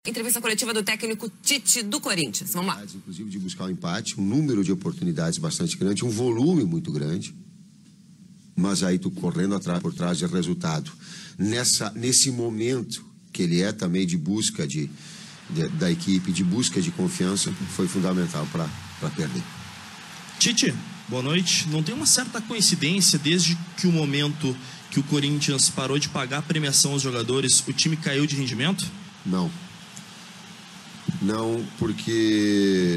Entrevista coletiva do técnico Tite do Corinthians. Vamos lá. Inclusive de buscar o empate, um número de oportunidades bastante grande, um volume muito grande. Mas aí tu correndo por trás de resultado. Nesse momento que ele é também de busca da equipe, de busca de confiança, foi fundamental para perder. Tite, boa noite. Não tem uma certa coincidência desde que o momento que o Corinthians parou de pagar a premiação aos jogadores, o time caiu de rendimento? Não. Não, porque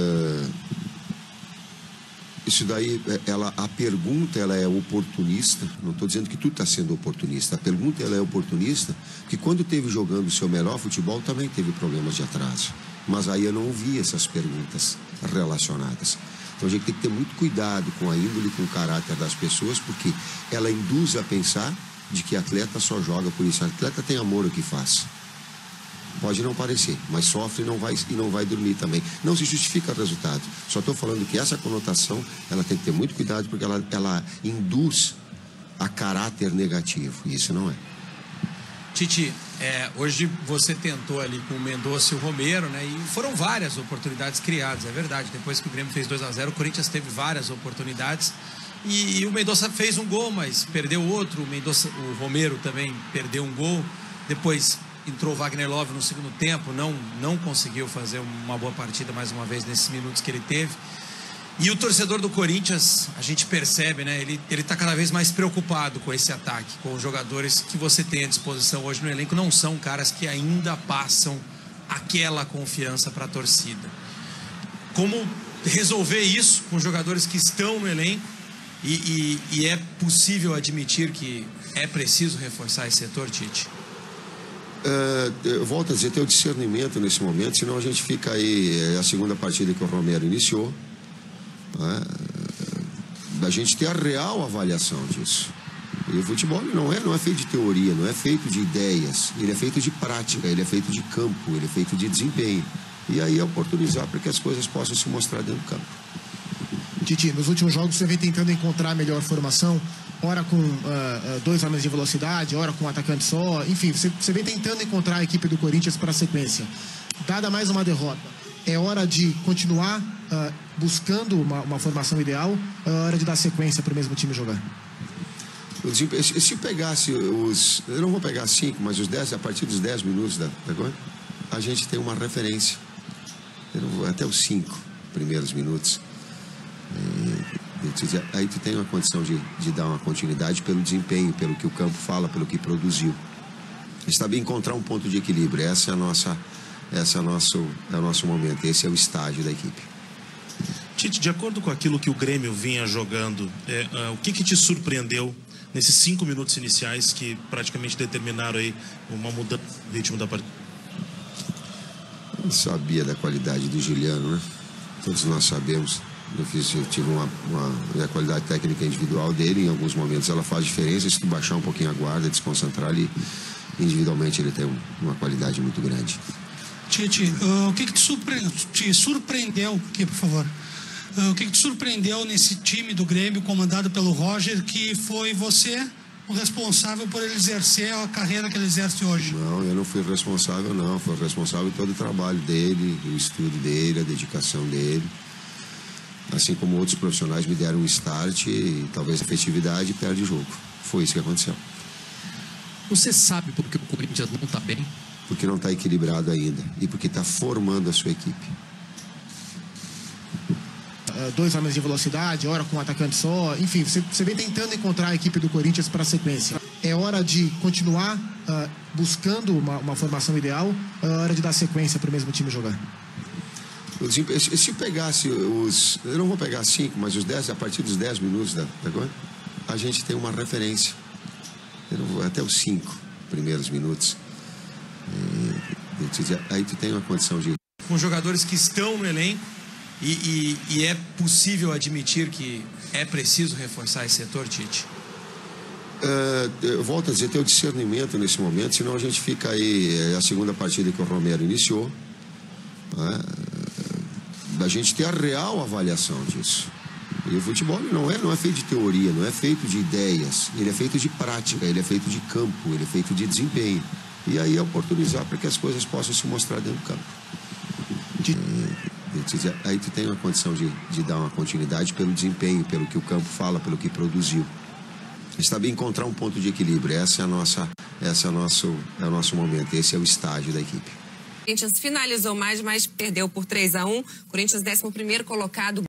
isso daí, a pergunta ela é oportunista. Não estou dizendo que tu está sendo oportunista. A pergunta ela é oportunista, porque quando teve jogando o seu melhor futebol também teve problemas de atraso. Mas aí eu não ouvi essas perguntas relacionadas. Então a gente tem que ter muito cuidado com a índole, com o caráter das pessoas, porque ela induz a pensar de que atleta só joga por isso. Atleta tem amor ao que faz. Pode não parecer, mas sofre e não vai dormir também. Não se justifica o resultado. Só estou falando que essa conotação, ela tem que ter muito cuidado, porque ela induz a caráter negativo. E isso não é. Tite, hoje você tentou ali com o Mendonça e o Romero, né? E foram várias oportunidades criadas, é verdade. Depois que o Grêmio fez 2-0, o Corinthians teve várias oportunidades. E o Mendonça fez um gol, mas perdeu outro. O Romero também perdeu um gol. Depois entrou o Wagner Love no segundo tempo, não conseguiu fazer uma boa partida mais uma vez nesses minutos que ele teve. E o torcedor do Corinthians, a gente percebe, né? Ele está cada vez mais preocupado com esse ataque, com os jogadores que você tem à disposição hoje no elenco. Não são caras que ainda passam aquela confiança para a torcida. Como resolver isso com jogadores que estão no elenco e é possível admitir que é preciso reforçar esse setor, Tite? Eu volto a dizer, ter o discernimento nesse momento, senão a gente fica aí, a segunda partida que o Romero iniciou, a gente ter a real avaliação disso. E o futebol não é feito de teoria, não é feito de ideias, ele é feito de prática, ele é feito de campo, ele é feito de desempenho. E aí é oportunizar para que as coisas possam se mostrar dentro do campo. Titi, nos últimos jogos você vem tentando encontrar a melhor formação, ora com dois homens de velocidade, ora com um atacante só, enfim, você vem tentando encontrar a equipe do Corinthians para a sequência. Dada mais uma derrota, é hora de continuar buscando uma formação ideal, ou é hora de dar sequência para o mesmo time jogar? Se eu pegasse eu não vou pegar 5, mas a partir dos 10 minutos da coisa, a gente tem uma referência. Até os 5 primeiros minutos. Aí tu tem uma condição de dar uma continuidade pelo desempenho, pelo que o campo fala, pelo que produziu. Está bem encontrar um ponto de equilíbrio. Esse é o nosso momento, esse é o estágio da equipe. Tite, de acordo com aquilo que o Grêmio vinha jogando, o que te surpreendeu nesses 5 minutos iniciais que praticamente determinaram aí uma mudança no ritmo da partida? Eu sabia da qualidade do Juliano, né? Todos nós sabemos. Eu tive a qualidade técnica individual dele, em alguns momentos ela faz diferença. Se tu baixar um pouquinho a guarda, desconcentrar ali, individualmente ele tem uma qualidade muito grande. Tite, o que te surpreendeu aqui, por favor? O que te surpreendeu nesse time do Grêmio comandado pelo Roger, que foi você o responsável por ele exercer a carreira que ele exerce hoje? Não, eu não fui responsável, não. Fui responsável por todo o trabalho dele, o estudo dele, a dedicação dele. Assim como outros profissionais me deram um start e talvez a efetividade perde o jogo. Foi isso que aconteceu. Você sabe por que o Corinthians não está bem? Porque não está equilibrado ainda e porque está formando a sua equipe. Dois homens de velocidade, ora com um atacante só, enfim, você vem tentando encontrar a equipe do Corinthians para a sequência. É hora de continuar buscando uma formação ideal, ou é hora de dar sequência para o mesmo time jogar? Se eu pegasse eu não vou pegar 5, mas a partir dos 10 minutos da coisa, a gente tem uma referência. Até os 5 primeiros minutos. Aí tu tem uma condição de... Com jogadores que estão no elenco e é possível admitir que é preciso reforçar esse setor, Tite? Eu volto a dizer, ter o discernimento nesse momento, senão a gente fica aí, a segunda partida que o Romero iniciou, a gente ter a real avaliação disso. E o futebol não é feito de teoria, não é feito de ideias, ele é feito de prática, ele é feito de campo, ele é feito de desempenho. E aí oportunizar para que as coisas possam se mostrar dentro do campo. Aí tu tem uma condição de dar uma continuidade pelo desempenho, pelo que o campo fala, pelo que produziu. Está bem encontrar um ponto de equilíbrio. Esse é o nosso momento, esse é o estágio da equipe. O Corinthians finalizou mais, mas perdeu por 3-1. Corinthians 11º colocado.